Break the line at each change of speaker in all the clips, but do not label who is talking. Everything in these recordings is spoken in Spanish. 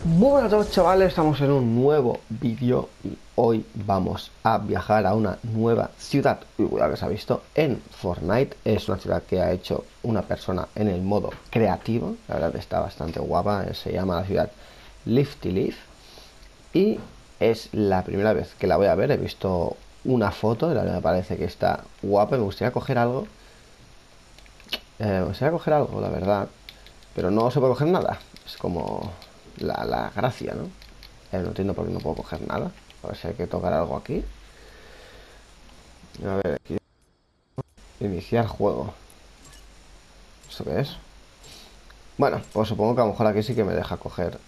Muy buenas a todos, chavales, estamos en un nuevo vídeo y hoy vamos a viajar a una nueva ciudad. Cuidado que se ha visto en Fortnite. Es una ciudad que ha hecho una persona en el modo creativo. La verdad está bastante guapa. Se llama la ciudad Lifty Leaf y es la primera vez que la voy a ver. He visto una foto y la verdad me parece que está guapa y me gustaría coger algo. La verdad, pero no se puede coger nada. Es como la gracia, ¿no? No entiendo por qué no puedo coger nada. A ver si hay que tocar algo aquí. A ver, aquí. Iniciar juego. ¿Esto qué es? Bueno, pues supongo que a lo mejor aquí sí que me deja coger.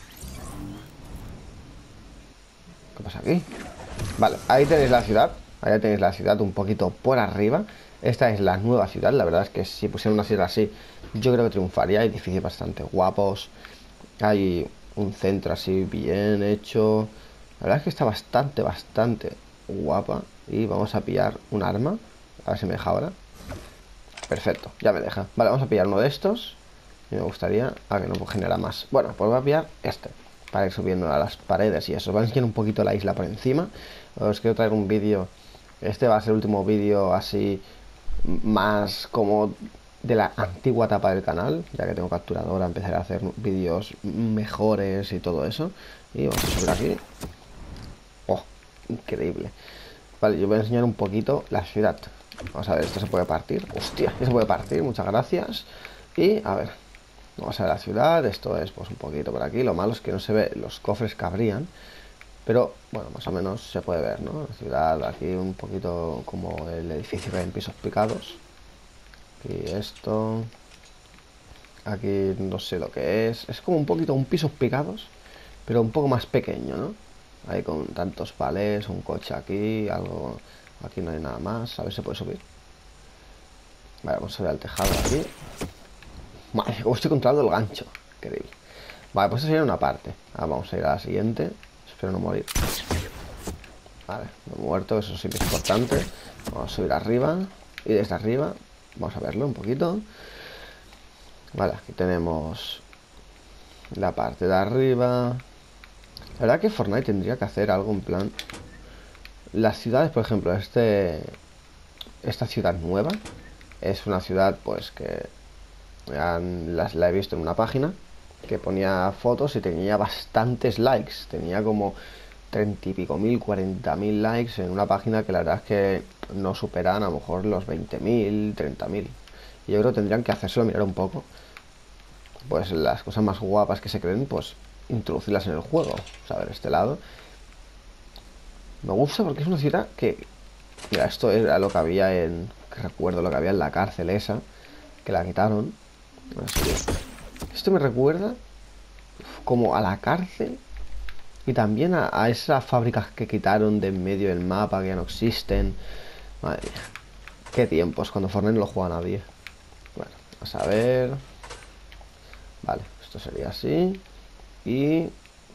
¿Qué pasa aquí? Vale, ahí tenéis la ciudad. Ahí tenéis la ciudad un poquito por arriba. Esta es la nueva ciudad. La verdad es que si pusieran una ciudad así, yo creo que triunfaría. Hay edificios bastante guapos. Hay un centro así bien hecho. La verdad es que está bastante guapa. Y vamos a pillar un arma. A ver si me deja ahora. Perfecto, ya me deja. Vale, vamos a pillar uno de estos. Y me gustaría... que no puedo generar más. Bueno, pues voy a pillar este para ir subiendo a las paredes y eso. Os voy a enseñar un poquito la isla por encima. Os quiero traer un vídeo. Este va a ser el último vídeo así más como de la antigua etapa del canal, ya que tengo capturadora, empezaré a hacer vídeos mejores y todo eso. Y vamos a subir aquí. Oh, increíble. Vale, yo voy a enseñar un poquito la ciudad. Vamos a ver, esto se puede partir. Hostia, esto se puede partir, muchas gracias. Y a ver, vamos a ver la ciudad. Esto es pues un poquito por aquí. Lo malo es que no se ve los cofres que habrían, pero bueno, más o menos se puede ver, ¿no? La ciudad aquí un poquito como el edificio que hay en pisos picados. Y esto. Aquí no sé lo que es. Es como un poquito un pisos picados, pero un poco más pequeño, ¿no? Ahí con tantos palés, un coche aquí, algo. Aquí no hay nada más. A ver si se puede subir. Vale, vamos a ver el tejado de aquí. Vale, como estoy controlando el gancho. Increíble. Vale, pues eso sería una parte. Ahora vamos a ir a la siguiente. Espero no morir. Vale, no he muerto, eso sí que es importante. Vamos a subir arriba. Y desde arriba, vamos a verlo un poquito. Vale, aquí tenemos la parte de arriba. La verdad que Fortnite tendría que hacer algo en plan. Las ciudades, por ejemplo, esta ciudad nueva es una ciudad pues que la he visto en una página que ponía fotos y tenía bastantes likes. Tenía como 30 y pico mil, 40.000 likes en una página que la verdad es que no superan a lo mejor los 20.000, 30.000. Y yo creo que tendrían que hacérselo mirar un poco. Pues las cosas más guapas que se creen, pues introducirlas en el juego. O sea, a ver, este lado. Me gusta porque es una ciudad que... Mira, esto era lo que había en... Que recuerdo lo que había en la cárcel esa. Que la quitaron. Esto me recuerda como a la cárcel. Y también a esas fábricas que quitaron de en medio del mapa, que ya no existen. Madre mía. Qué tiempos, cuando Fortnite no lo juega nadie. Bueno, vamos a ver. Vale, esto sería así. Y...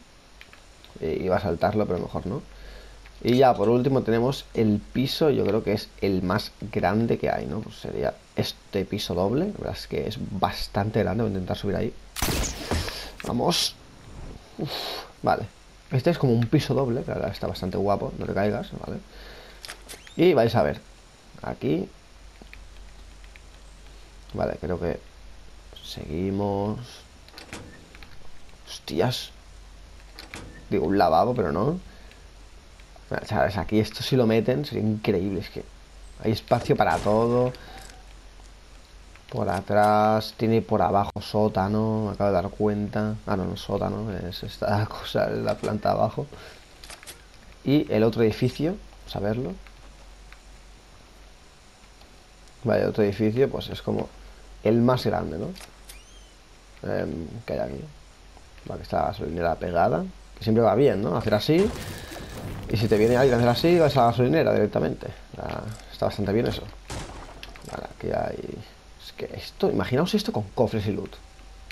iba a saltarlo, pero mejor no. Y ya por último tenemos el piso, yo creo que es el más grande que hay, ¿no? Pues sería este piso doble. La verdad es que es bastante grande. Voy a intentar subir ahí. Vamos. Uf, vale. Este es como un piso doble, que la verdad está bastante guapo. No te caigas, ¿vale? Y vais a ver. Aquí. Vale, creo que seguimos. Hostias. Digo, un lavabo, pero no. ¿Sabes? Aquí esto si lo meten sería increíble. Es que hay espacio para todo. Por atrás, tiene por abajo sótano. Me acabo de dar cuenta. Ah, no, no es sótano, es esta cosa, es la planta abajo. Y el otro edificio, vamos a verlo. Vale, el otro edificio, pues es como el más grande, ¿no? Que hay aquí. Vale, que está la gasolinera pegada. Que siempre va bien, ¿no? Hacer así. Y si te viene alguien a hacer así, vas a la gasolinera directamente. Está bastante bien eso. Vale, aquí hay... Es que esto, imaginaos esto con cofres y loot.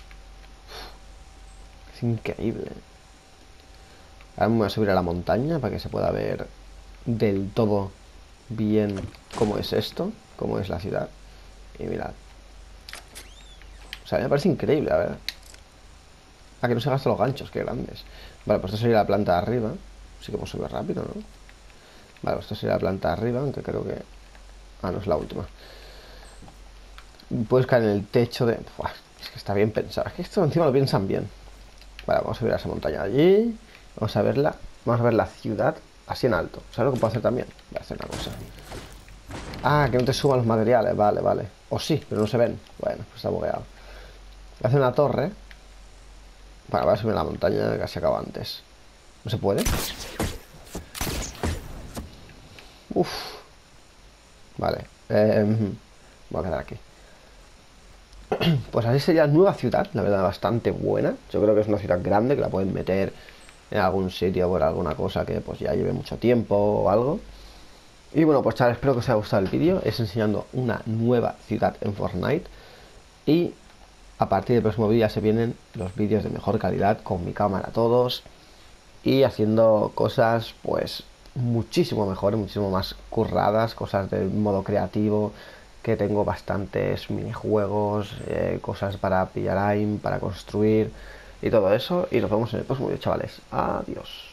Es increíble. Ahora me voy a subir a la montaña para que se pueda ver del todo bien cómo es esto, cómo es la ciudad. Y mirad. O sea, me parece increíble, a ver. Ah, que no se gastan los ganchos, qué grandes. Vale, pues esto sería la planta de arriba. Sí que puedo subir rápido, ¿no? Vale, pues esto sería la planta de arriba, aunque creo que... Ah, no es la última. Puedes caer en el techo de... Buah, es que está bien pensado. Es que esto encima lo piensan bien. Vale, vamos a subir a esa montaña de allí. Vamos a verla. Vamos a ver la ciudad así en alto. ¿Sabes lo que puedo hacer también? Voy a hacer una cosa. Ah, que no te suban los materiales. Vale, vale. O sí, pero no se ven. Bueno, pues está bugueado. Voy a hacer una torre. Vale, voy a subir a la montaña que casi acabo antes. ¿No se puede? Uf. Vale. Voy a quedar aquí. Pues así sería la nueva ciudad, la verdad, bastante buena. Yo creo que es una ciudad grande, que la pueden meter en algún sitio por alguna cosa que pues ya lleve mucho tiempo o algo. Y bueno, pues chavales, espero que os haya gustado el vídeo. Es enseñando una nueva ciudad en Fortnite. Y a partir del próximo vídeo ya se vienen los vídeos de mejor calidad, con mi cámara todos. Y haciendo cosas pues muchísimo mejores, muchísimo más curradas, cosas de modo creativo, que tengo bastantes minijuegos, cosas para pillar aim, para construir y todo eso. Y nos vemos en el próximo vídeo, chavales. Adiós.